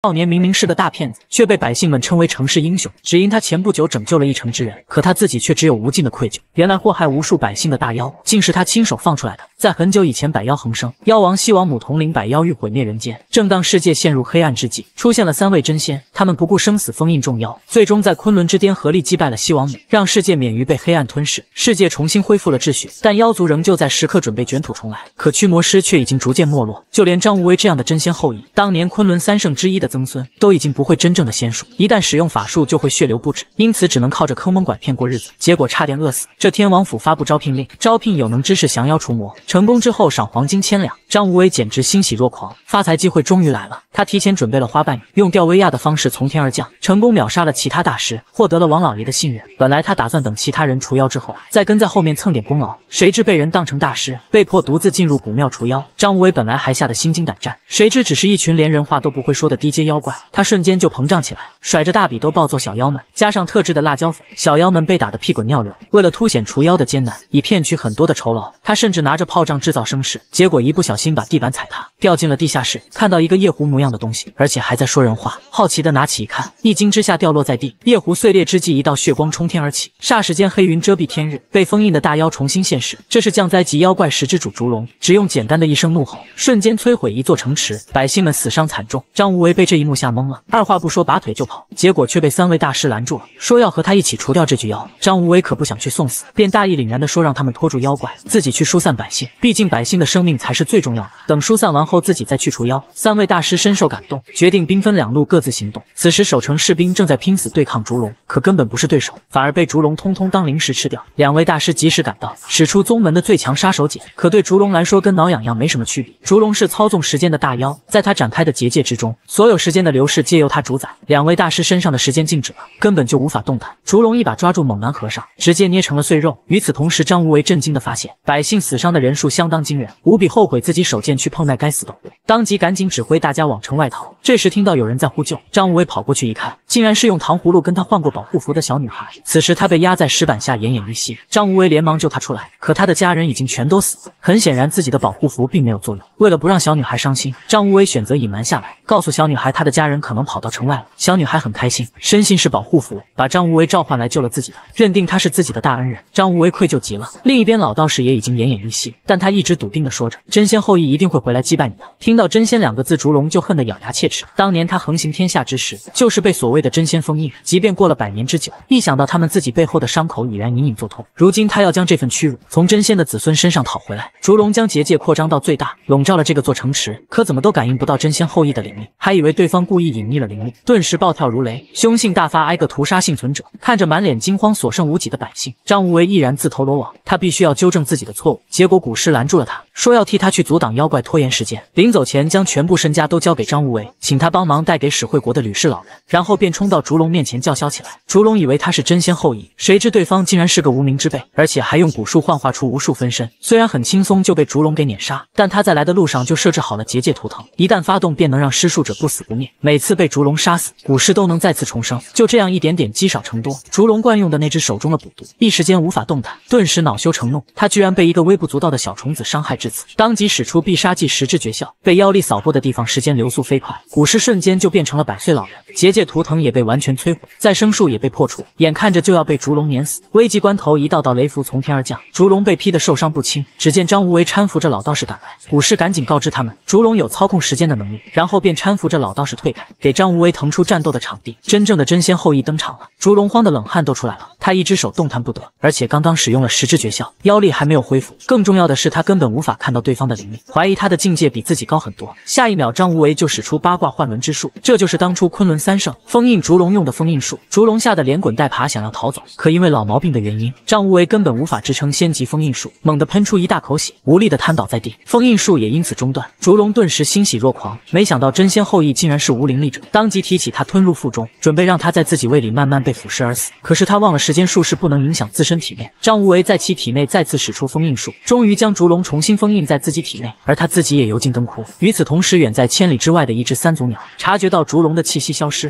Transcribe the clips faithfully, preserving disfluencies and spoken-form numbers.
少年明明是个大骗子，却被百姓们称为城市英雄，只因他前不久拯救了一城之人，可他自己却只有无尽的愧疚。原来祸害无数百姓的大妖，竟是他亲手放出来的。在很久以前，百妖横生，妖王西王母统领百妖欲毁灭人间。正当世界陷入黑暗之际，出现了三位真仙，他们不顾生死，封印众妖，最终在昆仑之巅合力击败了西王母，让世界免于被黑暗吞噬，世界重新恢复了秩序。但妖族仍旧在时刻准备卷土重来，可驱魔师却已经逐渐没落，就连张无为这样的真仙后裔，当年昆仑三圣之一的曾孙，都已经不会真正的仙术，一旦使用法术就会血流不止，因此只能靠着坑蒙拐骗过日子，结果差点饿死。这天王府发布招聘令，招聘有能知识降妖除魔，成功之后赏黄金千两。张无为简直欣喜若狂，发财机会终于来了。他提前准备了花瓣雨，用吊威亚的方式从天而降，成功秒杀了其他大师，获得了王老爷的信任。本来他打算等其他人除妖之后，再跟在后面蹭点功劳，谁知被人当成大师，被迫独自进入古庙除妖。张无为本来还吓得心惊胆战，谁知只是一群连人话都不会说的低阶妖怪，他瞬间就膨胀起来，甩着大笔都暴揍小妖们，加上特制的辣椒粉，小妖们被打得屁滚尿流。为了凸显除妖的艰难，以骗取很多的酬劳，他甚至拿着炮仗制造声势，结果一不小心把地板踩塌，掉进了地下室。看到一个夜壶模样的东西，而且还在说人话，好奇的拿起一看，一惊之下掉落在地。夜壶碎裂之际，一道血光冲天而起，霎时间黑云遮蔽天日，被封印的大妖重新现世。这是降灾级妖怪石之主烛龙，只用简单的一声怒吼，瞬间摧毁一座城池，百姓们死伤惨重。张无为被这一幕吓懵了，二话不说拔腿就跑，结果却被三位大师拦住了，说要和他一起除掉这具妖。张无为可不想去送死，便大义凛然地说让他们拖住妖怪，自己去疏散百姓，毕竟百姓的生命才是最重要的。等疏散完后，自己再去除妖。三位大师深受感动，决定兵分两路，各自行动。此时守城士兵正在拼死对抗烛龙，可根本不是对手，反而被烛龙通通当零食吃掉。两位大师及时赶到，使出宗门的最强杀手锏，可对烛龙来说跟挠痒痒没什么区别。烛龙是操纵时间的大妖，在他展开的结界之中，所有时间的流逝皆由他主宰。两位大师身上的时间静止了，根本就无法动弹。烛龙一把抓住猛男和尚，直接捏成了碎肉。与此同时，张无为震惊地发现，百姓死伤的人数相当惊人，无比后悔自己手贱去碰那该死的狐，当即赶紧指挥大家往城外逃。这时听到有人在呼救，张无为跑过去一看，竟然是用糖葫芦跟他换过保护符的小女孩。此时她被压在石板下奄奄一息，张无为连忙救她出来，可她的家人已经全都死了。很显然自己的保护符并没有作用。为了不让小女孩伤心，张无为选择隐瞒下来，告诉小女孩她的家人可能跑到城外了。小女孩很开心，深信是保护符，把张无为召唤来救了自己的，认定他是自己的大恩人。张无为愧疚极了。另一边老道士也已经奄奄一息，但他一直笃定地说着，真仙后裔一定会回来击败你的。听到真仙两个字，烛龙就恨得咬牙切齿。当年他横行天下之时，就是被所谓的真仙封印，即便过了百年之久，一想到他们自己背后的伤口已然隐隐作痛，如今他要将这份屈辱从真仙的子孙身上讨回来。烛龙将结界扩张到最大，笼罩了这个座城池，可怎么都感应不到真仙后裔的灵力，还以为对方故意隐匿了灵力，顿时暴跳如雷，凶性大发，挨个屠杀幸存者。看着满脸惊慌所剩无几的百姓，张无为毅然自投罗网。他必须要纠正自己的错误，结果古尸拦住了他，说要替他去阻挡妖怪拖延时间。临走前将全部身家都交给张无为，请他帮忙带给史惠国的吕氏老人，然后便冲到烛龙面前叫嚣起来。烛龙以为他是真仙后裔，谁知对方竟然是个无名之辈，而且还用蛊术幻化出无数分身。虽然很轻松就被烛龙给碾杀，但他在来的路上就设置好了结界图腾，一旦发动便能让施术者不死不灭，每次被烛龙杀死，蛊尸都能再次重生。就这样一点点积少成多，烛龙惯用的那只手中的蛊毒一时间无法动弹，顿时恼羞成怒，他居然被一个微不足道的小虫子伤害至此，当即使出必杀技十之绝效，被妖力扫过的地方时间流速飞快，蛊尸瞬间就变成了百岁老人，结界图腾也被完全摧毁，再生术也被破除，眼看着就要被烛龙碾死。危急关头，一道道雷符从天而降，烛龙被劈得受伤不轻。只见张无为搀扶着老道士赶来，蛊尸赶紧告知他们烛龙有操控时间的能力，然后便搀扶着老道士退开，给张无为腾出战斗的场地。真正的真仙后裔登场了，烛龙慌得冷汗都出来了，他一只手动弹不得，而且刚刚使用了十之绝效，妖力还没有恢复，更重要的是他根本无法看到对方的灵力，怀疑他的境界比自己高很多。下一秒张无为就使出八卦幻轮之术，这就是当初昆仑三圣封印烛龙用的封印术。烛龙吓得连滚带爬想要逃走，可因为老毛病的原因，张无为根本无法支撑仙级封印术，猛地喷出一大口血，无力的瘫倒在地，封印术也因此中断。烛龙顿时欣喜若狂，没想到真仙后裔竟然是无灵力者，当即提起他吞入腹中，准备让他在自己胃里慢慢被腐蚀而死。可是他忘了时间术是不能影响自身体内，张无为在其体内再次使出封印术，终于将烛龙重新封印在自己体内，而他自己也油尽灯枯。与此同时，远在千里之外的一只三足鸟察觉到烛龙的气息消失，当即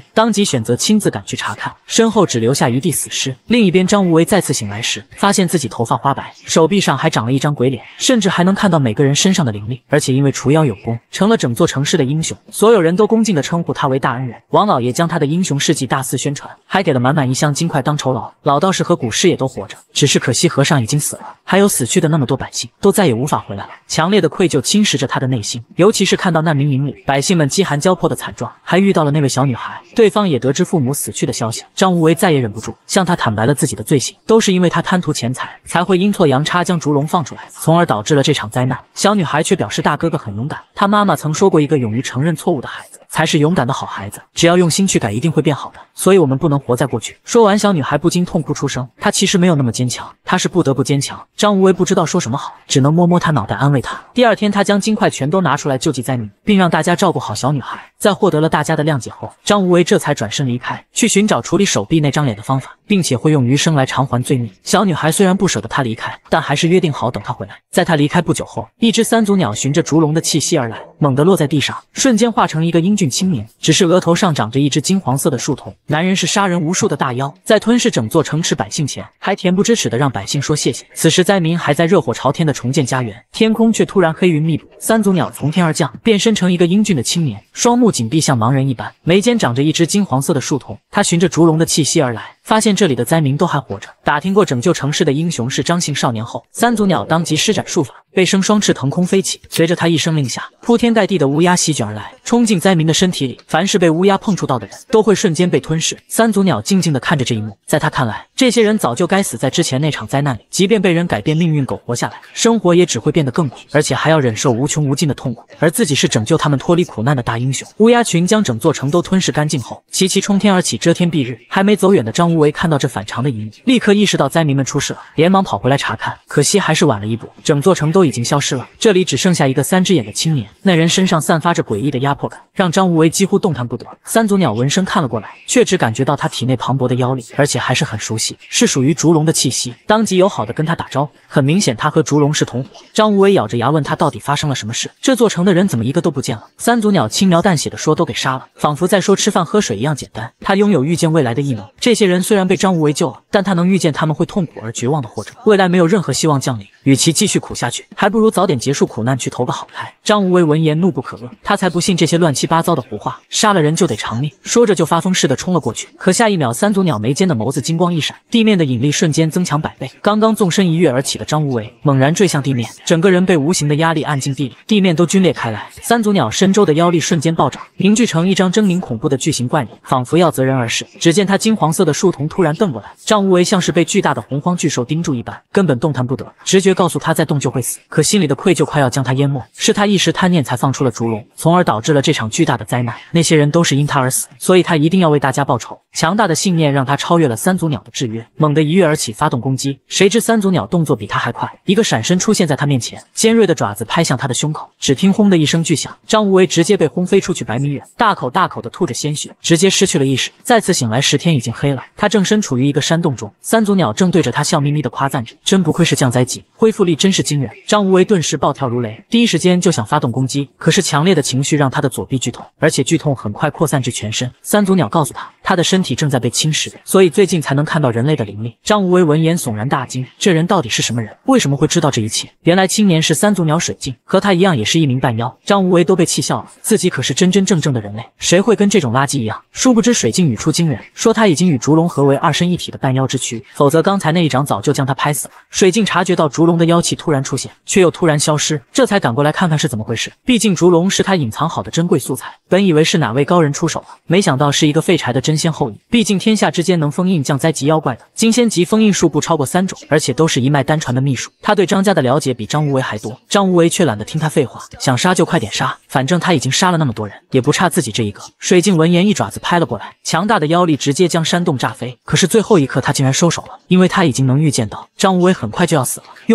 选择亲自赶去查看，身后只留下一地死尸。另一边，张无为再次醒来时，发现自己头发花白，手臂上还长了一张鬼脸，甚至还能看到每个人身上的灵力，而且因为除妖有功，成了整座城市的英雄，所有人都恭敬地称呼他为大恩人。王老爷将他的英雄事迹大肆宣传，还给了满满一箱金块当酬劳。老道士和古师爷都活着，只是可惜和尚已经死了，还有死去的那么多百姓，都再也无法回来了。强烈的愧疚侵蚀着他的内心，尤其是看到难民营里百姓们饥寒交迫的惨状，还遇到了那位小女孩，对方也得知父母死去的消息。张无为再也忍不住，向他坦白了自己的罪行，都是因为他贪图钱财，才会阴错阳差将烛龙放出来，从而导致了这场灾难。小女孩却表示大哥哥很勇敢，他妈妈曾说过，一个勇于承认错误的孩子才是勇敢的好孩子，只要用心去改，一定会变好的，所以我们不能活在过去。说完，小女孩不禁痛哭出声，她其实没有那么坚强，她是不得不坚强。张无为不知道说什么好，只能摸摸她脑袋安慰她。第二天，他将金块全都拿出来救济灾民，并让大家照顾好小女孩。在获得了大家的谅解后，张无为这才转身离开，去寻找处理手臂那张脸的方法，并且会用余生来偿还罪孽。小女孩虽然不舍得他离开，但还是约定好等他回来。在他离开不久后，一只三足鸟循着烛龙的气息而来，猛地落在地上，瞬间化成一个英俊青年，只是额头上长着一只金黄色的树瞳。男人是杀人无数的大妖，在吞噬整座城池百姓前，还恬不知耻地让百姓说谢谢。此时灾民还在热火朝天地重建家园，天空却突然黑云密布，三足鸟从天而降，变身成一个英俊的青年，双目紧闭，像盲人一般，眉间长着一只金黄色的树瞳。他循着烛龙的气息而来，发现这里的灾民都还活着。打听过拯救城市的英雄是张姓少年后，三足鸟当即施展术法，背生双翅腾空飞起，随着他一声令下，铺天盖地的乌鸦席卷而来，冲进灾民的身体里。凡是被乌鸦碰触到的人，都会瞬间被吞噬。三足鸟静静地看着这一幕，在他看来，这些人早就该死在之前那场灾难里，即便被人改变命运苟活下来，生活也只会变得更苦，而且还要忍受无穷无尽的痛苦。而自己是拯救他们脱离苦难的大英雄。乌鸦群将整座城都吞噬干净后，齐齐冲天而起，遮天蔽日。还没走远的张无为看到这反常的一幕，立刻意识到灾民们出事了，连忙跑回来查看。可惜还是晚了一步，整座城都已经消失了，这里只剩下一个三只眼的青年。那人身上散发着诡异的压迫感，让张无为几乎动弹不得。三足鸟闻声看了过来，却只感觉到他体内磅礴的妖力，而且还是很熟悉，是属于烛龙的气息，当即友好的跟他打招呼。很明显他和烛龙是同伙。张无为咬着牙问他到底发生了什么事，这座城的人怎么一个都不见了？三足鸟轻描淡写的说都给杀了，仿佛在说吃饭喝水一样简单。他拥有预见未来的异能，这些人虽然被张无为救了，但他能预见他们会痛苦而绝望的活着，未来没有任何希望降临。与其继续苦下去，还不如早点结束苦难，去投个好胎。张无为闻言怒不可遏，他才不信这些乱七八糟的胡话，杀了人就得偿命。说着就发疯似的冲了过去，可下一秒，三足鸟眉间的眸子金光一闪，地面的引力瞬间增强百倍。刚刚纵身一跃而起的张无为猛然坠向地面，整个人被无形的压力按进地里，地面都皲裂开来。三足鸟身周的妖力瞬间暴涨，凝聚成一张狰狞恐怖的巨型怪脸，仿佛要择人而噬。只见他金黄色的树瞳突然瞪过来，张无为像是被巨大的洪荒巨兽盯住一般，根本动弹不得。直觉告诉他再动就会死，可心里的愧疚快要将他淹没，是他一时贪念才放出了烛龙，从而导致了这场巨大的灾难。那些人都是因他而死，所以他一定要为大家报仇。强大的信念让他超越了三足鸟的制约，猛地一跃而起，发动攻击。谁知三足鸟动作比他还快，一个闪身出现在他面前，尖锐的爪子拍向他的胸口。只听轰的一声巨响，张无为直接被轰飞出去百米远，大口大口的吐着鲜血，直接失去了意识。再次醒来时，天已经黑了，他正身处于一个山洞中，三足鸟正对着他笑眯眯的夸赞着，真不愧是降灾级，恢复力真是惊人。张无为顿时暴跳如雷，第一时间就想发动攻击，可是强烈的情绪让他的左臂剧痛，而且剧痛很快扩散至全身。三足鸟告诉他，他的身体正在被侵蚀，所以最近才能看到人类的灵力。张无为闻言悚然大惊，这人到底是什么人？为什么会知道这一切？原来青年是三足鸟水镜，和他一样也是一名半妖。张无为都被气笑了，自己可是真真正正的人类，谁会跟这种垃圾一样？殊不知水镜语出惊人，说他已经与烛龙合为二身一体的半妖之躯，否则刚才那一掌早就将他拍死了。水镜察觉到烛龙的妖气突然出现，却又突然消失，这才赶过来看看是怎么回事。毕竟烛龙是他隐藏好的珍贵素材，本以为是哪位高人出手了，没想到是一个废柴的真仙后裔。毕竟天下之间能封印降灾级妖怪的金仙级封印术不超过三种，而且都是一脉单传的秘术。他对张家的了解比张无为还多，张无为却懒得听他废话，想杀就快点杀，反正他已经杀了那么多人，也不差自己这一个。水镜闻言一爪子拍了过来，强大的妖力直接将山洞炸飞。可是最后一刻他竟然收手了，因为他已经能预见到张无为很快就要死了，用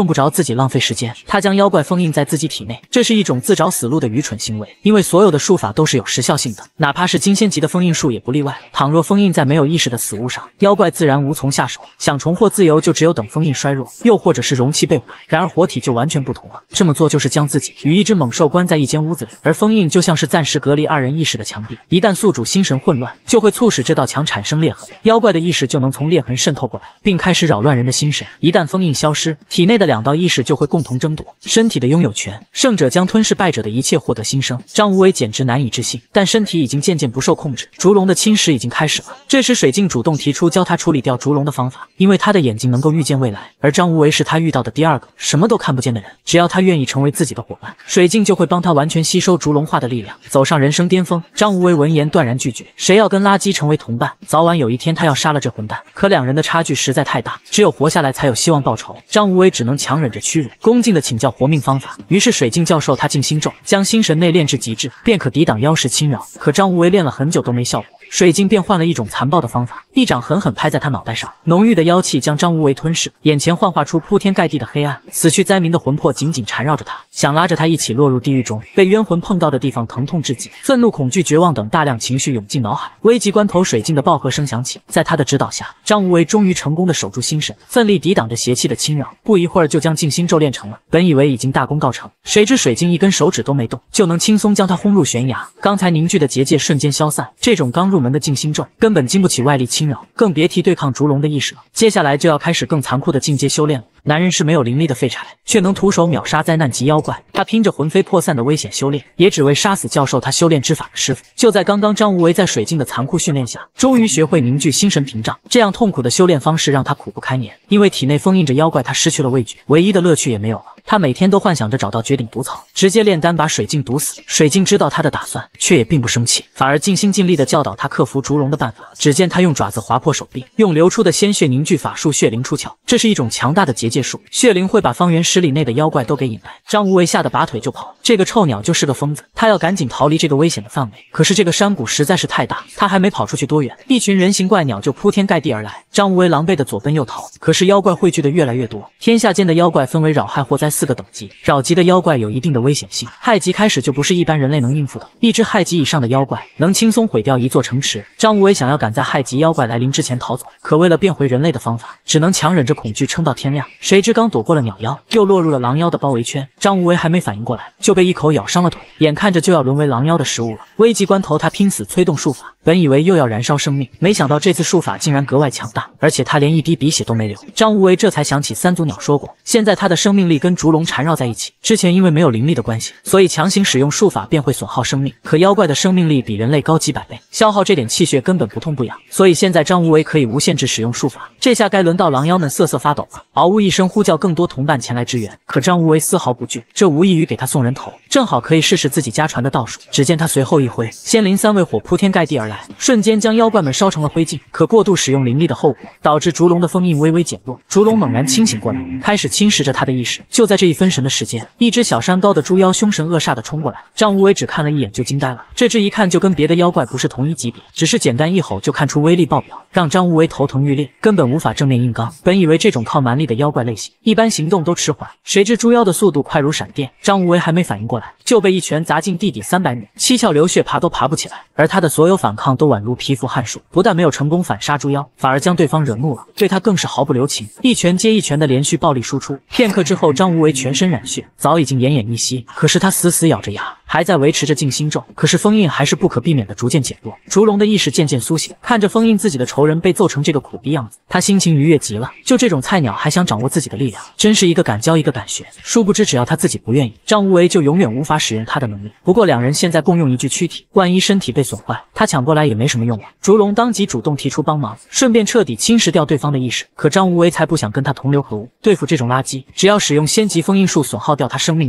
不着自己浪费时间，他将妖怪封印在自己体内，这是一种自找死路的愚蠢行为。因为所有的术法都是有时效性的，哪怕是金仙级的封印术也不例外。倘若封印在没有意识的死物上，妖怪自然无从下手，想重获自由就只有等封印衰弱，又或者是容器被毁。然而活体就完全不同了，这么做就是将自己与一只猛兽关在一间屋子里，而封印就像是暂时隔离二人意识的墙壁，一旦宿主心神混乱，就会促使这道墙产生裂痕，妖怪的意识就能从裂痕渗透过来，并开始扰乱人的心神。一旦封印消失，体内的两道意识就会共同争夺身体的拥有权，胜者将吞噬败者的一切，获得新生。张无为简直难以置信，但身体已经渐渐不受控制，烛龙的侵蚀已经开始了。这时水镜主动提出教他处理掉烛龙的方法，因为他的眼睛能够预见未来，而张无为是他遇到的第二个什么都看不见的人，只要他愿意成为自己的伙伴，水镜就会帮他完全吸收烛龙化的力量，走上人生巅峰。张无为闻言断然拒绝，谁要跟垃圾成为同伴，早晚有一天他要杀了这混蛋。可两人的差距实在太大，只有活下来才有希望报仇。张无为只能强忍着屈辱，恭敬地请教活命方法。于是水镜教授他静心咒，将心神内炼至极致，便可抵挡妖石侵扰。可张无为练了很久都没效果，水镜便换了一种残暴的方法，一掌狠狠拍在他脑袋上，浓郁的妖气将张无为吞噬，眼前幻化出铺天盖地的黑暗，死去灾民的魂魄紧紧缠绕着他，想拉着他一起落入地狱中。被冤魂碰到的地方疼痛至极，愤怒、恐惧、绝望等大量情绪涌进脑海。危急关头，水镜的爆喝声响起，在他的指导下，张无为终于成功的守住心神，奋力抵挡着邪气的侵扰，不一会儿就将静心咒练成了。本以为已经大功告成，谁知水镜一根手指都没动，就能轻松将他轰入悬崖。刚才凝聚的结界瞬间消散，这种刚入门的静心咒根本经不起外力侵扰，更别提对抗烛龙的意识了。接下来就要开始更残酷的进阶修炼了。男人是没有灵力的废柴，却能徒手秒杀灾难级妖怪。他拼着魂飞魄散的危险修炼，也只为杀死教授他修炼之法的师傅。就在刚刚，张无为在水镜的残酷训练下，终于学会凝聚心神屏障。这样痛苦的修炼方式让他苦不堪言，因为体内封印着妖怪，他失去了畏惧，唯一的乐趣也没有了。他每天都幻想着找到绝顶毒草，直接炼丹把水镜毒死。水镜知道他的打算，却也并不生气，反而尽心尽力地教导他克服烛龙的办法。只见他用爪子划破手臂，用流出的鲜血凝聚法术血灵出窍，这是一种强大的结界术，血灵会把方圆十里内的妖怪都给引来。张无为吓得拔腿就跑，这个臭鸟就是个疯子，他要赶紧逃离这个危险的范围。可是这个山谷实在是太大，他还没跑出去多远，一群人形怪鸟就铺天盖地而来。张无为狼狈的左奔右逃，可是妖怪汇聚的越来越多。天下间的妖怪分为扰害、祸灾四个等级，扰级的妖怪有一定的危险性，害级开始就不是一般人类能应付的。一只害级以上的妖怪能轻松毁掉一座城池。张无为想要赶在害级妖怪来临之前逃走，可为了变回人类的方法，只能强忍着恐惧撑到天亮。谁知刚躲过了鸟妖，又落入了狼妖的包围圈。张无为还没反应过来，就被一口咬伤了腿，眼看着就要沦为狼妖的食物了。危急关头，他拼死催动术法，本以为又要燃烧生命，没想到这次术法竟然格外强大，而且他连一滴鼻血都没流。张无为这才想起三足鸟说过，现在他的生命力跟烛龙缠绕在一起，之前因为没有灵力的关系，所以强行使用术法便会损耗生命。可妖怪的生命力比人类高几百倍，消耗这点气血根本不痛不痒，所以现在张无为可以无限制使用术法。这下该轮到狼妖们瑟瑟发抖了，嗷呜一声呼叫更多同伴前来支援。可张无为丝毫不惧，这无异于给他送人头，正好可以试试自己家传的道术。只见他随后一挥，仙灵三味火铺天盖地而来，瞬间将妖怪们烧成了灰烬。可过度使用灵力的后果，导致烛龙的封印微微减弱。烛龙猛然清醒过来，开始侵蚀着他的意识。就在这一分神的时间，一只小山高的猪妖凶神恶煞的冲过来，张无为只看了一眼就惊呆了。这只一看就跟别的妖怪不是同一级别，只是简单一吼就看出威力爆表，让张无为头疼欲裂，根本无法正面硬刚。本以为这种靠蛮力的妖怪类型，一般行动都迟缓，谁知猪妖的速度快如闪电，张无为还没反应过来，就被一拳砸进地底三百米，七窍流血，爬都爬不起来。而他的所有反抗都宛如蚍蜉撼树，不但没有成功反杀猪妖，反而将对方惹怒了，对他更是毫不留情，一拳接一拳的连续暴力输出。片刻之后，张无为全身染血，早已经奄奄一息。可是他死死咬着牙，还在维持着静心咒。可是封印还是不可避免的逐渐减弱，烛龙的意识渐渐苏醒，看着封印自己的仇人被揍成这个苦逼样子，他心情愉悦极了。就这种菜鸟还想掌握自己的力量，真是一个敢教一个敢学。殊不知只要他自己不愿意，张无为就永远无法使用他的能力。不过两人现在共用一具躯体，万一身体被损坏，他抢过来也没什么用了。烛龙当即主动提出帮忙，顺便彻底侵蚀掉对方的意识。可张无为才不想跟他同流合污，对付这种垃圾，只要使用仙级封印术损耗掉他生命就好了。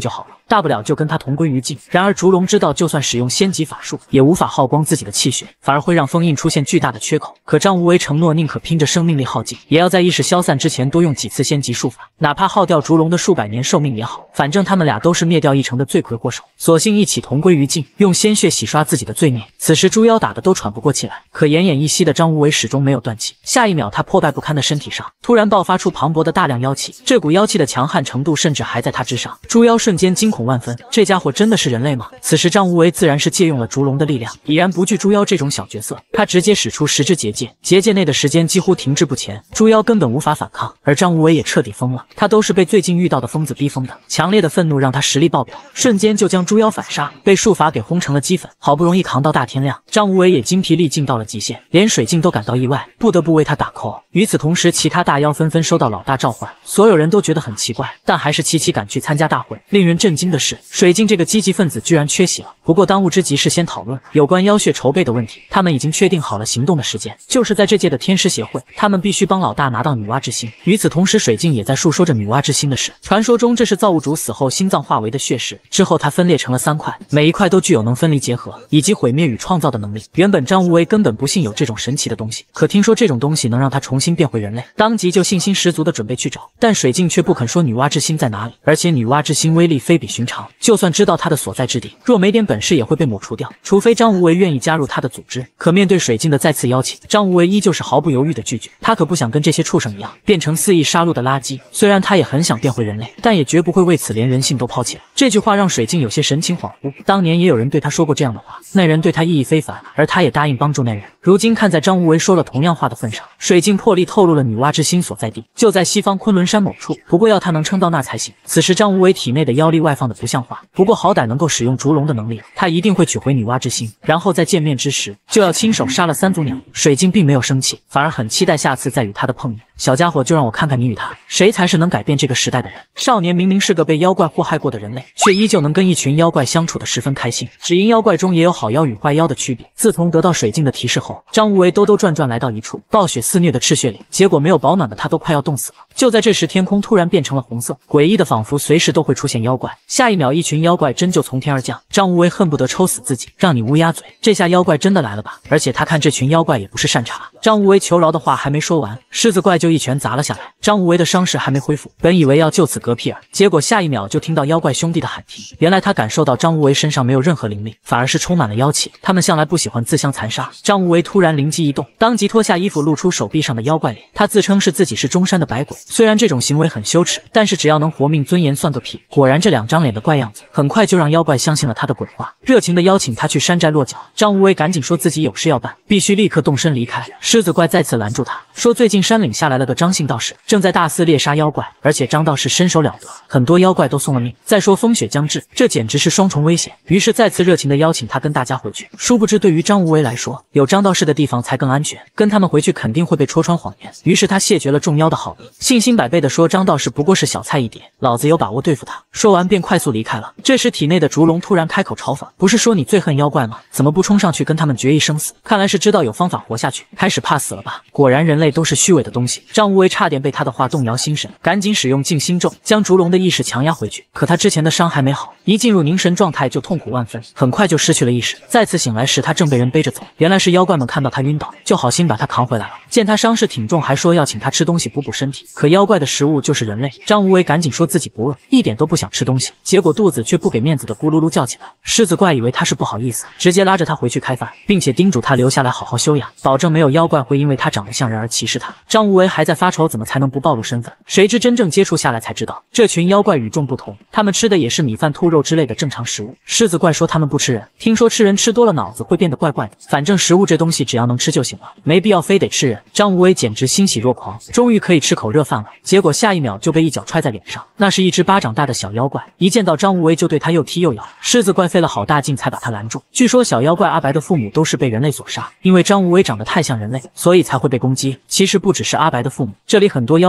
大不了就跟他同归于尽。然而烛龙知道，就算使用仙级法术，也无法耗光自己的气血，反而会让封印出现巨大的缺口。可张无为承诺，宁可拼着生命力耗尽，也要在意识消散之前多用几次仙级术法，哪怕耗掉烛龙的数百年寿命也好，反正他们俩都是灭掉一城的罪魁祸首，索性一起同归于尽，用鲜血洗刷自己的罪孽。此时猪妖打得都喘不过气来，可奄奄一息的张无为始终没有断气。下一秒，他破败不堪的身体上突然爆发出磅礴的大量妖气，这股妖气的强悍程度甚至还在他之上。猪妖瞬间惊恐万分，这家伙真的是人类吗？此时张无为自然是借用了烛龙的力量，已然不惧猪妖这种小角色，他直接使出十只结界，结界内的时间几乎停滞不前，猪妖根本无法反抗，而张无为也彻底疯了。他都是被最近遇到的疯子逼疯的，强烈的愤怒让他实力爆表，瞬间就将猪妖反杀，被术法给轰成了齑粉。好不容易扛到大天亮，张无为也精疲力尽到了极限，连水镜都感到意外，不得不为他打 call。与此同时，其他大妖纷纷收到老大召唤，所有人都觉得很奇怪，但还是齐齐赶去参加大会。令人震惊的是，水镜这个积极分子居然缺席了。不过当务之急是先讨论有关妖血筹备的问题，他们已经确定好了行动的时间，就是在这届的天师协会，他们必须帮老大拿到女娲之心。与此同时，水镜也在述说着女娲之心的事。传说中这是造物主死后心脏化为的血石，之后它分裂成了三块，每一块都具有能分离结合以及毁灭与创造的能力。原本张无为根本不信有这种神奇的东西，可听说这种东西能让他重新变回人类，当即就信心十足的准备去找。但水镜却不肯说女娲之心在哪里，而且女娲之心威力非比寻常，就算知道它的所在之地，若没点本事也会被抹除掉，除非张无为愿意加入他的组织。可面对水镜的再次邀请，张无为依旧是毫不犹豫的拒绝。他可不想跟这些畜生一样变成肆意杀戮的垃圾，虽然他也很想变回人类，但也绝不会为此连人性都抛弃了。这句话让水镜有些神情恍惚，当年也有人对他说过这样的话，那人对他意义非凡，而他也答应帮助那人。如今看在张无为说了同样话的份上，水镜破例透露了女娲之心所在地，就在西方昆仑山某处，不过要他能撑到那儿才行。此时张无为体内的妖力外放的不像话，不过好歹能够使用烛龙的能力，他一定会取回女娲之心，然后在见面之时就要亲手杀了三足鸟。水镜并没有生气，反而很期待下次再与他的碰面。小家伙，就让我看看你与他谁才是能改变这个时代的人。少年明明是个被妖怪祸害过的人类，却依旧能跟一群妖怪相处得十分开心，只因妖怪中也有好妖与坏妖的区别。自从得到水镜的提示后，张无为兜兜转转来到一处暴雪肆虐的赤血岭，结果没有保暖的他都快要冻死了。就在这时，天空突然变成了红色，诡异的仿佛随时都会出现妖怪。下一秒，一群妖怪真就从天而降，张无为恨不得抽死自己，让你乌鸦嘴，这下妖怪真的来了吧？而且他看这群妖怪也不是善茬。张无为求饶的话还没说完，狮子怪就一拳砸了下来。张无为的伤势还没恢复，本以为要就此嗝屁儿，结果下一秒就听到妖怪兄弟的喊停。原来他感受到张无为身上没有任何灵力，反而是充满了妖气，他们向来不喜欢自相残杀。张无为突然灵机一动，当即脱下衣服露出手臂上的妖怪脸，他自称是自己是中山的百鬼，虽然这种行为很羞耻，但是只要能活命，尊严算个屁。果然这两张脸的怪样子，很快就让妖怪相信了他的鬼话，热情的邀请他去山寨落脚。张无为赶紧说自己有事要办，必须立刻动身离开。狮子怪再次拦住他，说最近山岭下来了个张姓道士，正在大肆猎杀妖怪，而且张道士身手了得，很多妖怪都送了命。再说风雪将至，这简直是双重危险。于是再次热情的邀请他跟大家回去。殊不知对于张无为来说，有张道士的地方才更安全，跟他们回去肯定会被戳穿谎言。于是他谢绝了众妖的好意，信心百倍的说张道士不过是小菜一碟，老子有把握对付他。说完便快速离开了。这时体内的烛龙突然开口嘲讽，不是说你最恨妖怪吗？怎么不冲上去跟他们决一生死？看来是知道有方法活下去，开始怕死了吧？果然人类都是虚伪的东西。张无为差点被他的话动摇心神，赶紧使用静心咒将烛龙的意识强压回去。可他之前的伤还没好，一进入凝神状态就痛苦万分，很快就失去了意识。再次醒来时，他正被人背着走，原来是妖怪们看到他晕倒，就好心把他扛回来了。见他伤势挺重，还说要请他吃东西补补身体。可妖怪的食物就是人类，张无为赶紧说自己不饿，一点都不想吃东西，结果肚子却不给面子的咕噜噜叫起来。狮子怪以为他是不好意思，直接拉着他回去开饭，并且叮嘱他留下来好好休养，保证没有妖怪会因为他长得像人而歧视他。张无为还在发愁怎么才能不暴露身份，谁知真正接触下来才知道，这群妖怪与众不同，他们吃的也是米饭、兔肉之类的正常食物。狮子怪说他们不吃人，听说吃人吃多了脑子会变得怪怪的，反正食物这东西只要能吃就行了，没必要非得吃人。张无为简直欣喜若狂，终于可以吃口热饭了。结果下一秒就被一脚踹在脸上，那是一只巴掌大的小妖怪，一见到张无为就对他又踢又咬。狮子怪费了好大劲才把他拦住。据说小妖怪阿白的父母都是被人类所杀，因为张无为长得太像人类，所以才会被攻击。其实不只是阿白的父母，这里很多妖怪都被张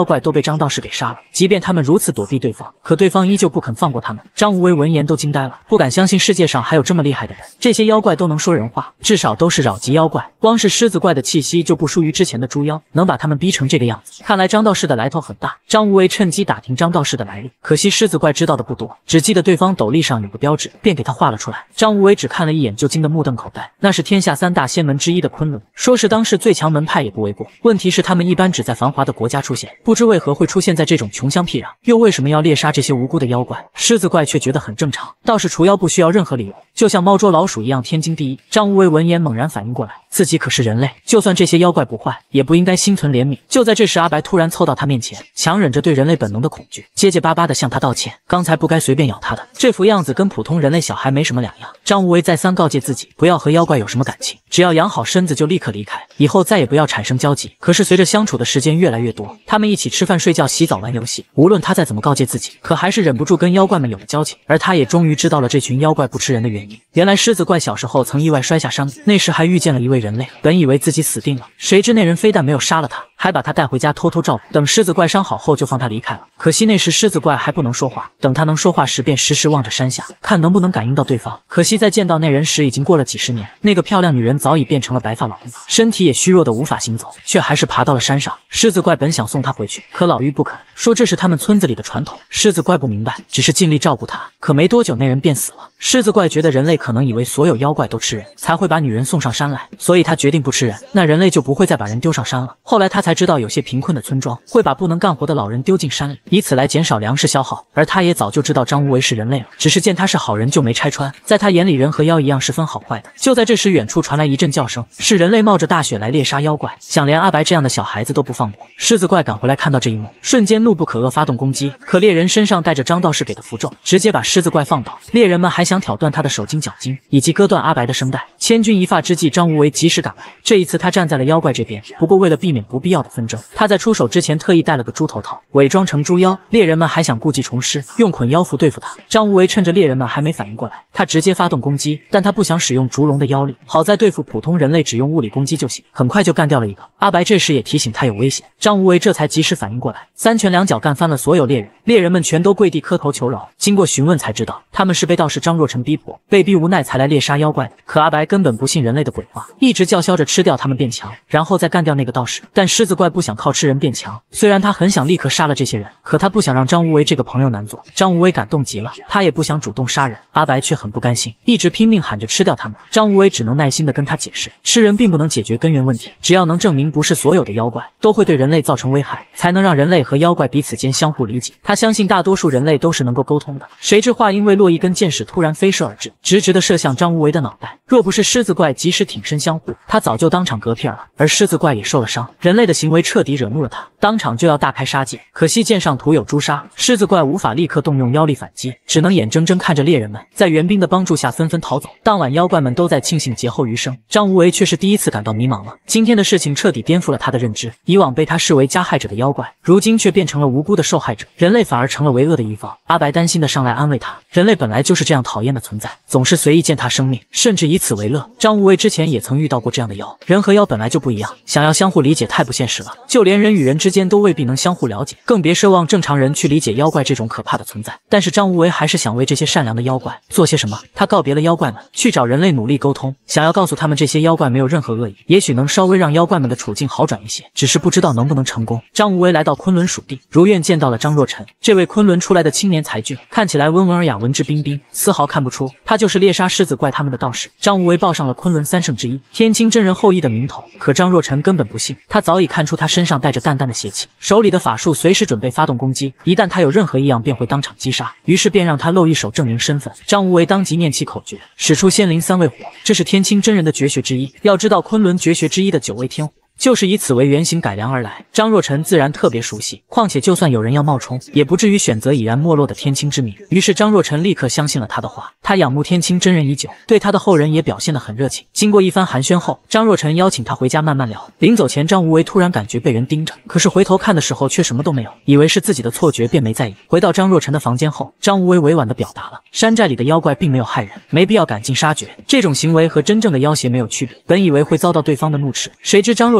张道士给杀了。即便他们如此躲避对方，可对方依旧不肯放过他们。张无为闻言都惊呆了，不敢相信世界上还有这么厉害的人。这些妖怪都能说人话，至少都是扰级妖怪，光是狮子怪的气息就不输于之前的猪妖，能把他们逼成这个样子，看来张道士的来头很大。张无为趁机打听张道士的来历，可惜狮子怪知道的不多，只记得对方斗笠上有个标志，便给他画了出来。张无为只看了一眼就惊得目瞪口呆，那是天下三大仙门之一的昆仑，说是当世最强门派也不为过。问题是他们一般只在繁华的国家出现，不知为何会出现在这种穷乡僻壤，又为什么要猎杀这些无辜的妖怪？狮子怪却觉得很正常，倒是除妖不需要任何理由，就像猫捉老鼠一样天经地义。张无为闻言猛然反应过来，自己可是人类，就算这些妖怪不坏，也不应该心存怜悯。就在这时，阿白突然凑到他面前，强忍着对人类本能的恐惧，结结巴巴地向他道歉，刚才不该随便咬他的，这副样子跟普通人类小孩没什么两样。张无为再三告诫自己不要和妖怪有什么感情，只要养好身子就立刻离开，以后再也不要产生交集。可是随着相处的时间越来越多，他们一起吃饭睡觉洗澡玩游戏，无论他再怎么告诫自己，可还是忍不住跟妖怪们有了交情。而他也终于知道了这群妖怪不吃人的原因，原来狮子怪小时候曾意外摔下山谷，那时还遇见了一位人类，本以为自己死定了，谁知那人非但没有杀了他，还把他带回家偷偷照顾，等狮子怪伤好后就放他离开了。可惜那时狮子怪还不能说话，等他能说话时便时时望着山下，看能不能感应到对方。可惜在见到那人时已经过了几十年，那个漂亮女人早已变成了白发老妪，身体也虚弱的无法行走，却还是爬到了山上。狮子怪本想送她回去，可老妪不肯，说这是他们村子里的传统。狮子怪不明白，只是尽力照顾她，可没多久那人便死了。狮子怪觉得人类可能以为所有妖怪都吃人，才会把女人送上山来，所以他决定不吃人，那人类就不会再把人丢上山了。后来他才知道，有些贫困的村庄会把不能干活的老人丢进山里，以此来减少粮食消耗。而他也早就知道张无为是人类了，只是见他是好人就没拆穿，在他眼里人和妖一样是分好坏的。就在这时，远处传来一阵叫声，是人类冒着大雪来猎杀妖怪，想连阿白这样的小孩子都不放过。狮子怪赶回来看到这一幕，瞬间怒不可遏，发动攻击，可猎人身上带着张道士给的符咒，直接把狮子怪放倒。猎人们还想挑断他的手筋脚筋，以及割断阿白的声带。千钧一发之际，张无为及时赶来，这一次他站在了妖怪这边，不过为了避免不必要的纷争，他在出手之前特意戴了个猪头套，伪装成猪妖。猎人们还想故技重施，用捆妖符对付他。张无为趁着猎人们还没反应过来，他直接发动攻击，但他不想使用烛龙的妖力，好在对付普通人类只用物理攻击就行，很快就干掉了一个。阿白这时也提醒他有危险，张无为这才及时反应过来，三拳两脚干翻了所有猎人。猎人们全都跪地磕头求饶，经过询问才知道，他们是被道士张若尘逼迫，被逼无奈才来猎杀妖怪的。可阿白根本不信人类的鬼话，一直叫嚣着吃掉他们变强，然后再干掉那个道士。但狮子怪不想靠吃人变强，虽然他很想立刻杀了这些人，可他不想让张无为这个朋友难做。张无为感动极了，他也不想主动杀人，阿白却很不甘心，一直拼命喊着吃掉他们。张无为只能耐心地跟他解释，吃人并不能解决根源问题，只要能证明不是所有的妖怪都会对人类造成危害，才能让人类和妖怪彼此间相互理解。他相信大多数人类都是能够沟通的。谁知话音未落，一根箭矢突然飞射而至，直直地射向张无为的脑袋。若不是狮子怪及时挺身相护，他早就当场嗝屁了。而狮子怪也受了伤，人类的行为彻底惹怒了他，当场就要大开杀戒。可惜剑上涂有朱砂，狮子怪无法立刻动用妖力反击，只能眼睁睁看着猎人们在援兵的帮助下纷纷逃走。当晚妖怪们都在庆幸劫后余生，张无为却是第一次感到迷茫了。今天的事情彻底颠覆了他的认知，以往被他视为加害者的妖怪，如今却变成了无辜的受害者，人类反而成了为恶的一方。阿白担心的上来安慰他，人类本来就是这样讨厌的存在，总是随意践踏生命，甚至以此为乐。张无为之前也曾遇到过这样的妖，人和妖本来就不一样，想要相互理解太不现实了，就连人与人之间都未必能相互了解，更别奢望正常人去理解妖怪这种可怕的存在。但是张无为还是想为这些善良的妖怪做些什么。他告别了妖怪们，去找人类努力沟通，想要告诉他们这些妖怪没有任何恶意，也许能稍微让妖怪们的处境好转一些，只是不知道能不能成功。张无为来到昆仑属地，如愿见到了张若尘，这位昆仑出来的青年才俊，看起来温文尔雅，文质彬彬，丝毫看不出他就是猎杀狮子怪他们的道士。张无为报上了昆仑三圣之一天青真人后裔的名头，可张若尘根本不信，他早已看出他身上带着淡淡的邪气，手里的法术随时准备发动攻击，一旦他有任何异样便会当场击杀，于是便让他露一手证明身份。张无为当即念起口诀，使出仙灵三味火，这是天青真人的绝学之一。要知道昆仑绝学之一的九味天火就是以此为原型改良而来，张若尘自然特别熟悉，况且就算有人要冒充，也不至于选择已然没落的天青之名。于是张若尘立刻相信了他的话，他仰慕天青真人已久，对他的后人也表现得很热情。经过一番寒暄后，张若尘邀请他回家慢慢聊。临走前，张无为突然感觉被人盯着，可是回头看的时候却什么都没有，以为是自己的错觉，便没在意。回到张若尘的房间后，张无为委婉地表达了山寨里的妖怪并没有害人，没必要赶尽杀绝，这种行为和真正的要挟没有区别。本以为会遭到对方的怒斥，谁知张若尘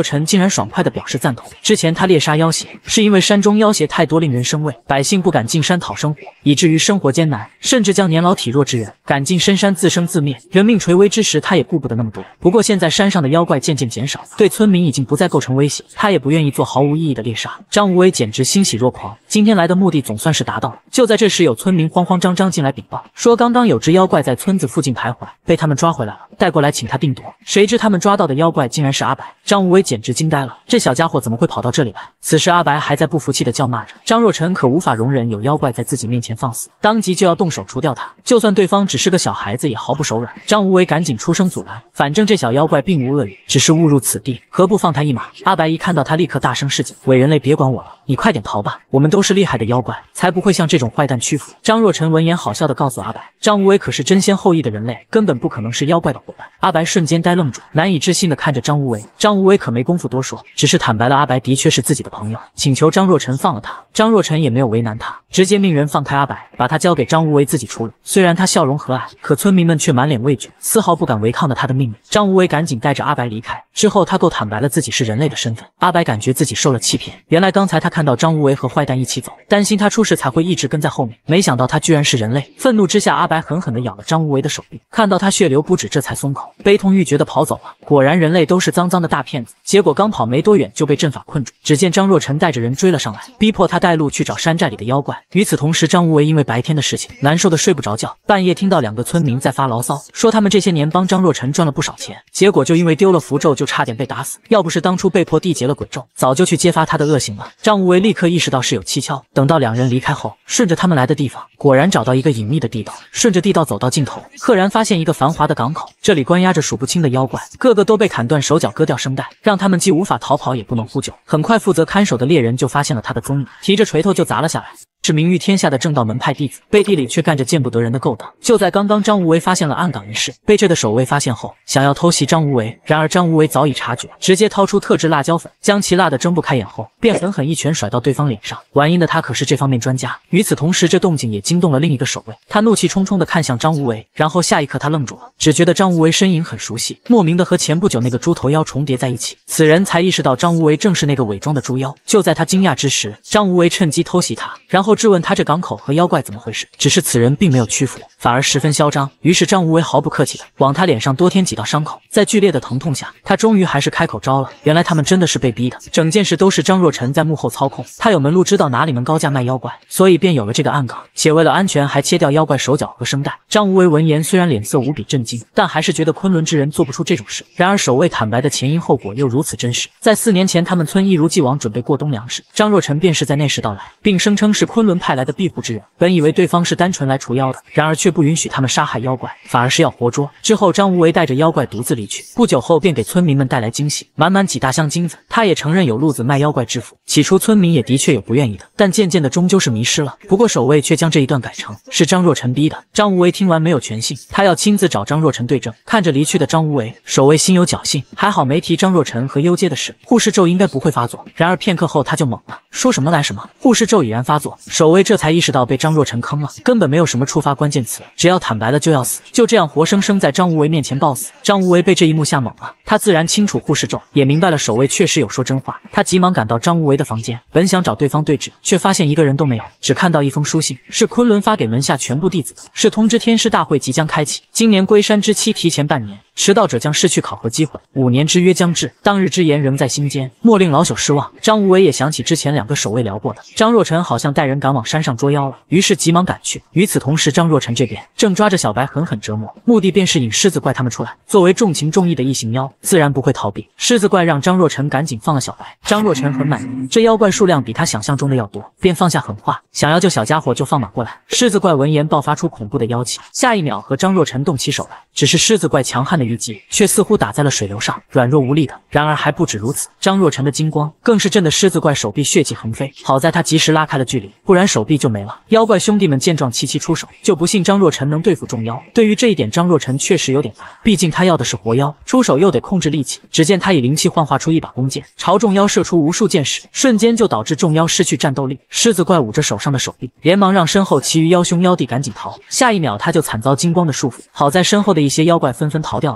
成竟然爽快地表示赞同。之前他猎杀妖邪，是因为山中妖邪太多，令人生畏，百姓不敢进山讨生活，以至于生活艰难，甚至将年老体弱之人赶进深山自生自灭。人命垂危之时，他也顾不得那么多。不过现在山上的妖怪渐渐减少，对村民已经不再构成威胁，他也不愿意做毫无意义的猎杀。张无为简直欣喜若狂，今天来的目的总算是达到了。就在这时，有村民慌慌张张进来禀报，说刚刚有只妖怪在村子附近徘徊，被他们抓回来了，带过来请他定夺。谁知他们抓到的妖怪竟然是阿白，张无为简直惊呆了，这小家伙怎么会跑到这里来？此时阿白还在不服气的叫骂着，张若晨可无法容忍有妖怪在自己面前放肆，当即就要动手除掉他，就算对方只是个小孩子也毫不手软。张无为赶紧出声阻拦，反正这小妖怪并无恶意，只是误入此地，何不放他一马？阿白一看到他，立刻大声示警，伪人类别管我了，你快点逃吧，我们都是厉害的妖怪，才不会向这种坏蛋屈服。张若晨闻言好笑的告诉阿白，张无为可是真仙后裔的人类，根本不可能是妖怪的伙伴。阿白瞬间呆愣住，难以置信的看着张无为。张无为可没工夫多说，只是坦白了阿白的确是自己的朋友，请求张若晨放了他。张若晨也没有为难他，直接命人放开阿白，把他交给张无为自己处理。虽然他笑容和蔼，可村民们却满脸畏惧，丝毫不敢违抗的他的命令。张无为赶紧带着阿白离开，之后他够坦白了自己是人类的身份。阿白感觉自己受了欺骗，原来刚才他看到张无为和坏蛋一起走，担心他出事才会一直跟在后面，没想到他居然是人类。愤怒之下，阿白狠狠地咬了张无为的手臂，看到他血流不止，这才松口，悲痛欲绝地跑走了。果然人类都是脏脏的大骗子，结果刚跑没多远就被阵法困住。只见张若晨带着人追了上来，逼迫他带路去找山寨里的妖怪。与此同时，张无为因为白天的事情难受的睡不着觉，半夜听到两个村民在发牢骚，说他们这些年帮张若晨赚了不少钱，结果就因为丢了符咒就差点被打死，要不是当初被迫缔结了鬼咒，早就去揭发他的恶行了。张无为立刻意识到事有蹊跷，等到两人离开后，顺着他们来的地方，果然找到一个隐秘的地道，顺着地道走到尽头，赫然发现一个繁华的港口，这里关押着数不清的妖怪，个个都被砍断手脚，割掉声带，让他们既无法逃跑也不能呼救。很快负责看守的猎人就发现了他的踪影，提着锤头就砸了下来，是名誉天下的正道门派弟子，背地里却干着见不得人的勾当。就在刚刚，张无为发现了暗港一事，被这的守卫发现后，想要偷袭张无为，然而张无为早已察觉，直接掏出特制辣椒粉，将其辣得睁不开眼后，便狠狠一拳甩到对方脸上。玩阴的他可是这方面专家。与此同时，这动静也惊动了另一个守卫，他怒气冲冲地看向张无为，然后下一刻他愣住了，只觉得张无为身影很熟悉，莫名的和前不久那个猪头妖重叠在一起。此人才意识到张无为正是那个伪装的猪妖。就在他惊讶之时，张无为趁机偷袭他，然后质问他这港口和妖怪怎么回事。只是此人并没有屈服，反而十分嚣张。于是张无为毫不客气的往他脸上多添几道伤口，在剧烈的疼痛下，他终于还是开口招了。原来他们真的是被逼的，整件事都是张若晨在幕后操控，他有门路知道哪里能高价卖妖怪，所以便有了这个暗港，且为了安全还切掉妖怪手脚和声带。张无为闻言虽然脸色无比震惊，但还是觉得昆仑之人做不出这种事。然而守卫坦白的前因后果又如此真实，在四年前他们村一如既往准备过冬粮食，张若晨便是在那时到来，并声称是昆仑派来的庇护之人。本以为对方是单纯来除妖的，然而却不允许他们杀害妖怪，反而是要活捉。之后张无为带着妖怪独自离去，不久后便给村民们带来惊喜，满满几大箱金子。他也承认有路子卖妖怪致富，起初村民也的确有不愿意的，但渐渐的终究是迷失了。不过守卫却将这一段改成是张若晨逼的。张无为听完没有全信，他要亲自找张若晨对证。看着离去的张无为，守卫心有侥幸，还好没提张若晨和幽阶的事，护世咒应该不会发作。然而片刻后他就懵了，说什么来什么，护世咒已然发作。守卫这才意识到被张若晨坑了，根本没有什么触发关键词，只要坦白了就要死，就这样活生生在张无为面前暴死。张无为被这一幕吓懵了，他自然清楚护世咒，也明白了守卫确实有说真话。他急忙赶到张无为的房间，本想找对方对质，却发现一个人都没有，只看到一封书信，是昆仑发给门下全部弟子的，是通知天师大会即将开启，今年归山之期提前半年，迟到者将失去考核机会，五年之约将至，当日之言仍在心间，莫令老朽失望。张无为也想起之前两个守卫聊过的，张若晨好像带人赶往山上捉妖了，于是急忙赶去。与此同时，张若晨这边正抓着小白狠狠折磨，目的便是引狮子怪他们出来。作为重情重义的异形妖，自然不会逃避。狮子怪让张若晨赶紧放了小白，张若晨很满意，这妖怪数量比他想象中的要多，便放下狠话，想要救小家伙就放马过来。狮子怪闻言爆发出恐怖的妖气，下一秒和张若晨动起手来。只是狮子怪强悍的一击，却似乎打在了水流上，软弱无力的。然而还不止如此，张若晨的金光更是震得狮子怪手臂血迹横飞，好在他及时拉开了距离，不然手臂就没了。妖怪兄弟们见状齐齐出手，就不信张若晨能对付众妖。对于这一点，张若晨确实有点难，毕竟他要的是活妖，出手又得控制力气。只见他以灵气幻化出一把弓箭，朝众妖射出无数箭矢，瞬间就导致众妖失去战斗力。狮子怪捂着手上的手臂，连忙让身后其余妖兄妖弟赶紧逃，下一秒他就惨遭金光的束缚，好在身后的一些妖怪纷纷逃掉了。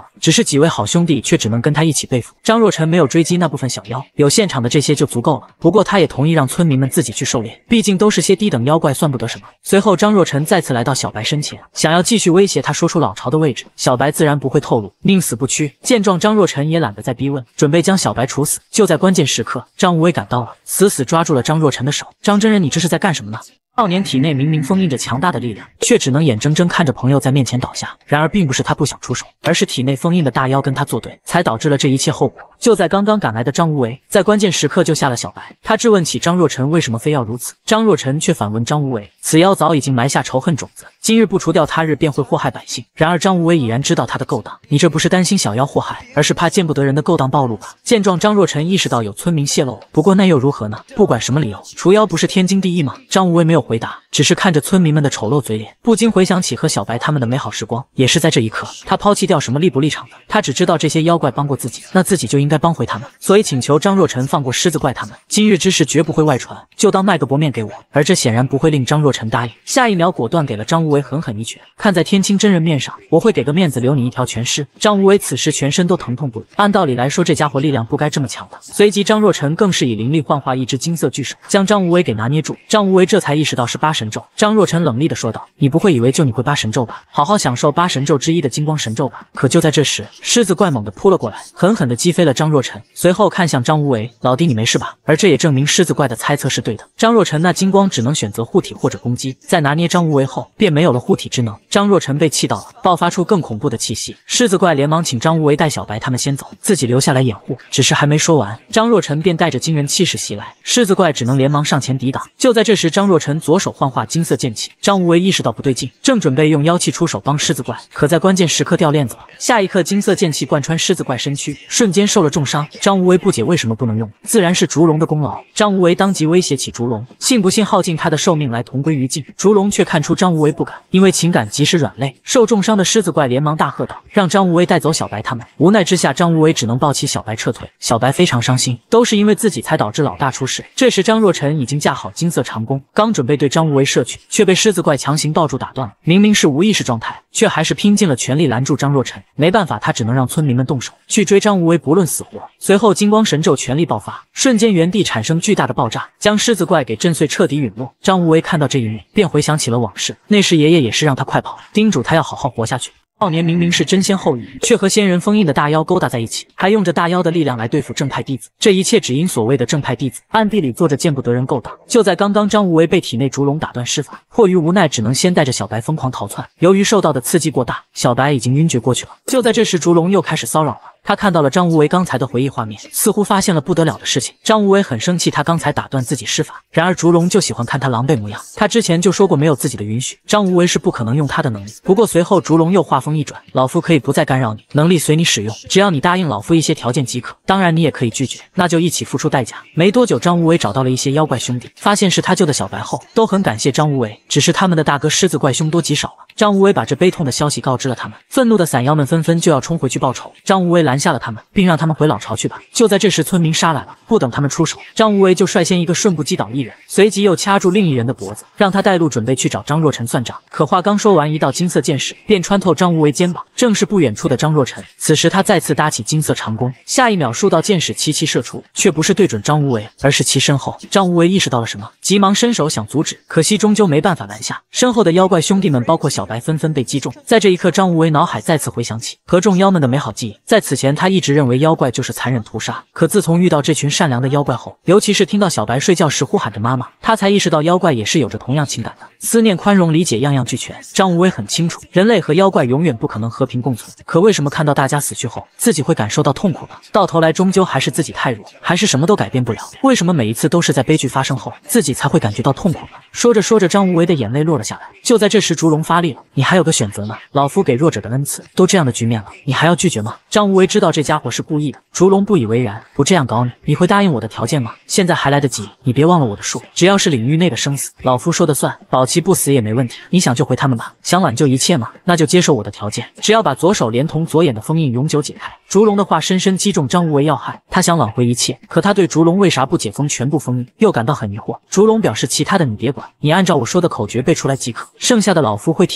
了，只是几位好兄弟却只能跟他一起背负。张若晨没有追击那部分小妖，有现场的这些就足够了。不过他也同意让村民们自己去狩猎，毕竟都是些低等妖怪，算不得什么。随后张若晨再次来到小白身前，想要继续威胁他说出老巢的位置，小白自然不会透露，宁死不屈。见状，张若晨也懒得再逼问，准备将小白处死。就在关键时刻，张无为赶到了，死死抓住了张若晨的手。张真人，你这是在干什么呢？少年体内明明封印着强大的力量，却只能眼睁睁看着朋友在面前倒下。然而并不是他不想出手，而是体内封印的大妖跟他作对，才导致了这一切后果。就在刚刚赶来的张无为，在关键时刻救下了小白。他质问起张若晨为什么非要如此，张若晨却反问张无为：此妖早已经埋下仇恨种子，今日不除掉他日，便会祸害百姓。然而张无为已然知道他的勾当，你这不是担心小妖祸害，而是怕见不得人的勾当暴露吧？见状，张若晨意识到有村民泄露了，不过那又如何呢？不管什么理由，除妖不是天经地义吗？张无为没有回答，只是看着村民们的丑陋嘴脸，不禁回想起和小白他们的美好时光。也是在这一刻，他抛弃掉什么立不立场的，他只知道这些妖怪帮过自己，那自己就应该帮回他们，所以请求张若晨放过狮子怪他们，今日之事绝不会外传，就当卖个薄面给我。而这显然不会令张若晨答应，下一秒果断给了张无为狠狠一拳。看在天青真人面上，我会给个面子留你一条全尸。张无为此时全身都疼痛不已，按道理来说这家伙力量不该这么强的。随即张若晨更是以灵力幻化一只金色巨手，将张无为给拿捏住。张无为这才意识到是八神咒。张若晨冷厉地说道：你不会以为就你会八神咒吧？好好享受八神咒之一的金光神咒吧。可就在这时，狮子怪猛地扑了过来，狠狠地击飞了张若晨，随后看向张无为：老弟你没事吧？而这也证明狮子怪的猜测是对的。张若晨那金光只能选择护体或者攻击，在拿捏张无为后便没有了护体之能。张若晨被气到了，爆发出更恐怖的气息。狮子怪连忙请张无为带小白他们先走，自己留下来掩护。只是还没说完，张若晨便带着惊人气势袭来，狮子怪只能连忙上前抵挡。就在这时，张若晨左手幻化金色剑气，张无为意识到不对劲，正准备用妖气出手帮狮子怪，可在关键时刻掉链子了。下一刻，金色剑气贯穿狮子怪身躯，瞬间受了重伤。张无为不解为什么不能用，自然是烛龙的功劳。张无为当即威胁起烛龙，信不信耗尽他的寿命来同归于尽？烛龙却看出张无为不敢，因为情感即是软肋。受重伤的狮子怪连忙大喝道：让张无为带走小白他们。无奈之下，张无为只能抱起小白撤退。小白非常伤心，都是因为自己才导致老大出事。这时张若晨已经架好金色长弓，刚准备对张无为射去，却被狮子怪强行抱住打断了。明明是无意识状态，却还是拼尽了全力拦住张若晨。没办法，他只能让村民们动手去追张无为，不论死活。随后金光神咒全力爆发，瞬间原地产生巨大的爆炸，将狮子怪给震碎，彻底陨落。张无为看到这一幕，便回想起了往事，那时爷爷也是让他快跑，叮嘱他要好好活下去。少年明明是真仙后裔，却和仙人封印的大妖勾搭在一起，还用着大妖的力量来对付正派弟子。这一切只因所谓的正派弟子暗地里做着见不得人勾当。就在刚刚，张无为被体内烛龙打断施法，迫于无奈，只能先带着小白疯狂逃窜。由于受到的刺激过大，小白已经晕厥过去了。就在这时，烛龙又开始骚扰了。他看到了张无为刚才的回忆画面，似乎发现了不得了的事情。张无为很生气，他刚才打断自己施法，然而烛龙就喜欢看他狼狈模样。他之前就说过，没有自己的允许，张无为是不可能用他的能力。不过随后烛龙又话锋一转，老夫可以不再干扰你，能力随你使用，只要你答应老夫一些条件即可。当然你也可以拒绝，那就一起付出代价。没多久，张无为找到了一些妖怪兄弟，发现是他救的小白后，都很感谢张无为，只是他们的大哥狮子怪凶多吉少了。张无为把这悲痛的消息告知了他们，愤怒的散妖们纷纷就要冲回去报仇。张无为拦下了他们，并让他们回老巢去吧。就在这时，村民杀来了，不等他们出手，张无为就率先一个瞬步击倒一人，随即又掐住另一人的脖子，让他带路准备去找张若晨算账。可话刚说完，一道金色箭矢便穿透张无为肩膀，正是不远处的张若晨。此时他再次搭起金色长弓，下一秒数道箭矢齐齐射出，却不是对准张无为，而是其身后。张无为意识到了什么，急忙伸手想阻止，可惜终究没办法拦下。身后的妖怪兄弟们包括小白纷纷被击中。在这一刻，张无为脑海再次回想起和众妖们的美好记忆。在此前，他一直认为妖怪就是残忍屠杀，可自从遇到这群善良的妖怪后，尤其是听到小白睡觉时呼喊着妈妈，他才意识到妖怪也是有着同样情感的，思念、宽容、理解，样样俱全。张无为很清楚，人类和妖怪永远不可能和平共存，可为什么看到大家死去后，自己会感受到痛苦呢？到头来终究还是自己太弱，还是什么都改变不了？为什么每一次都是在悲剧发生后，自己才会感觉到痛苦呢？说着说着，张无为的眼泪落了下来。就在这时，烛龙发力了，你还有个选择呢，老夫给弱者的恩赐，都这样的局面了，你还要拒绝吗？张无为知道这家伙是故意的，烛龙不以为然，不这样搞你，你会答应我的条件吗？现在还来得及，你别忘了我的数，只要是领域内的生死，老夫说的算，保其不死也没问题。你想救回他们吧？想挽救一切吗？那就接受我的条件，只要把左手连同左眼的封印永久解开。烛龙的话深深击中张无为要害，他想挽回一切，可他对烛龙为啥不解封全部封印又感到很疑惑。烛龙表示，其他的你别管，你按照我说的口诀背出来即可，剩下的老夫会替你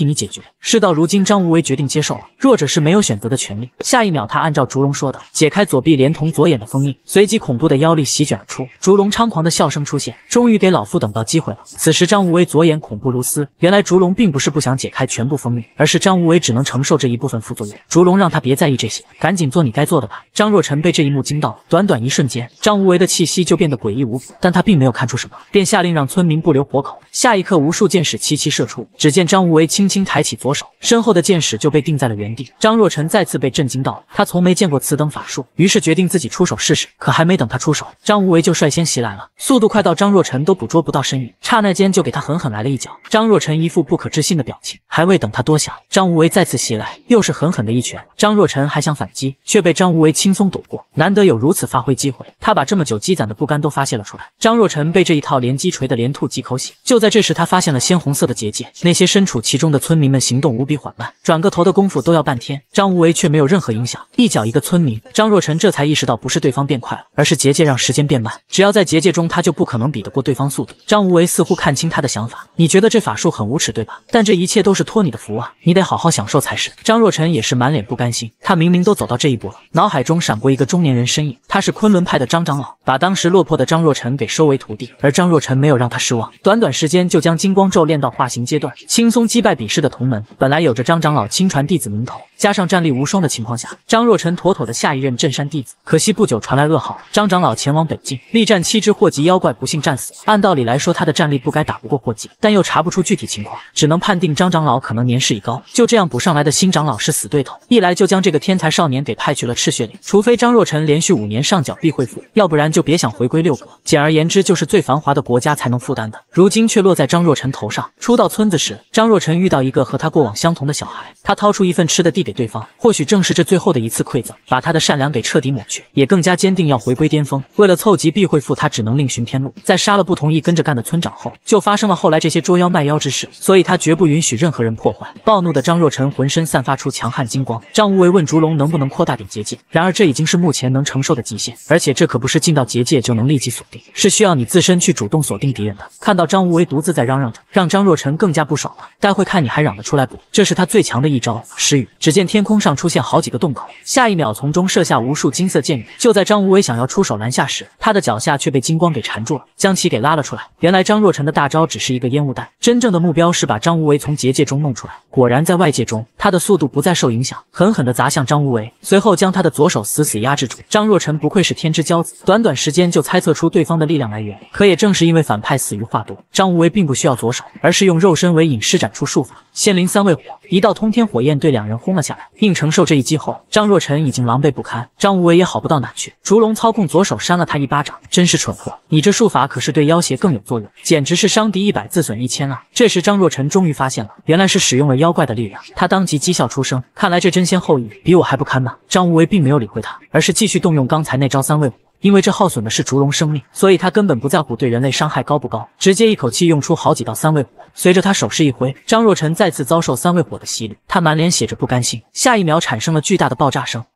你解决。事到如今，张无为决定接受了，弱者是没有选择的权利。下一秒，他按照烛龙说的，解开左臂连同左眼的封印，随即恐怖的妖力席卷而出，烛龙猖狂的笑声出现，终于给老夫等到机会了。此时，张无为左眼恐怖如斯，原来烛龙并不是不想解开全部封印，而是张无为只能承受这一部分副作用。烛龙让他别在意这些，赶紧做你该做的吧。张若晨被这一幕惊到，短短一瞬间，张无为的气息就变得诡异无比，但他并没有看出什么，便下令让村民不留活口。下一刻，无数箭矢齐齐射出，只见张无为轻轻抬起左手，身后的箭矢就被定在了原地。张若晨再次被震惊到了，他从没见过此等法术，于是决定自己出手试试。可还没等他出手，张无为就率先袭来了，速度快到张若晨都捕捉不到身影，刹那间就给他狠狠来了一脚。张若晨一副不可置信的表情，还未等他多想，张无为再次袭来，又是狠狠的一拳。张若晨还想反击，却被张无为轻松躲过。难得有如此发挥机会，他把这么久积攒的不甘都发泄了出来。张若晨被这一套连击锤的连吐几口血。就在这时，他发现了鲜红色的结界，那些身处其中的村民们行动无比缓慢，转个头的功夫都要半天。张无为却没有任何影响，一脚一个村民。张若晨这才意识到，不是对方变快了，而是结界让时间变慢。只要在结界中，他就不可能比得过对方速度。张无为似乎看清他的想法，你觉得这法术很无耻对吧？但这一切都是托你的福啊，你得好好享受才是。张若晨也是满脸不甘心，他明明都走到这一步了。脑海中闪过一个中年人身影，他是昆仑派的张长老，把当时落魄的张若晨给收为徒弟，而张若晨没有让他失望，短短时间就将金光咒练到化形阶段，轻松击败比试的同门。本来有着张长老亲传弟子名头，加上战力无双的情况下，张若晨妥妥的下一任镇山弟子。可惜不久传来噩耗，张长老前往北境，力战七只祸疾妖怪，不幸战死。按道理来说，他的战力不该打不过祸疾，但又查不出具体情况，只能判定张长老可能年事已高。就这样补上来的新长老是死对头，一来就将这个天才少年给派去了赤血岭，除非张若晨连续五年上缴必会赋，要不然就别想回归六国。简而言之，就是最繁华的国家才能负担的，如今却落在张若晨头上。初到村子时，张若晨遇到一个和他过往相同的小孩，他掏出一份吃的递给对方，或许正是这最后的一次馈赠，把他的善良给彻底抹去，也更加坚定要回归巅峰。为了凑齐必会赋，他只能另寻天路。在杀了不同意跟着干的村长后，就发生了后来这些捉妖卖妖之事，所以他绝不允许任何人破坏。暴怒的张若晨浑身散发出强悍金光。张无为问烛龙能不能扩大点结界，然而这已经是目前能承受的极限，而且这可不是进到结界就能立即锁定，是需要你自身去主动锁定敌人的。看到张无为独自在嚷嚷着，让张若晨更加不爽了。待会看你还嚷得出来不？这是他最强的一招失语。只见天空上出现好几个洞口，下一秒从中射下无数金色箭雨。就在张无为想要出手拦下时，他的脚下却被金光给缠住了，将其给拉了出来。原来张若晨的大招只是一个烟雾弹，真正的目标是把张无为从结界中弄出来。果然在外界中，他的速度不再受影响，狠狠地砸向张无为，随后将他的左手死死压制住。张若晨不愧是天之骄子，短短时间就猜测出对方的力量来源。可也正是因为反派死于化毒，张无为并不需要左手，而是用肉身为引施展出术法，仙灵三味火，一道通天火焰对两人轰了下来。硬承受这一击后，张若晨已经狼狈不堪，张无为也好不到哪去。烛龙操控左手扇了他一巴掌，真是蠢货，你这术法可是对妖邪更有作用，简直是伤敌一百自损一千啊！这时张若晨终于发现了，原来是使用了妖怪的力量，他当即讥笑出声，看来这真仙后裔比我还不堪呢。张无为并没有理会他，而是继续动用刚才那招三味火。因为这耗损的是烛龙生命，所以他根本不在乎对人类伤害高不高，直接一口气用出好几道三味火。随着他手势一挥，张若晨再次遭受三味火的洗礼，他满脸写着不甘心，下一秒产生了巨大的爆炸声。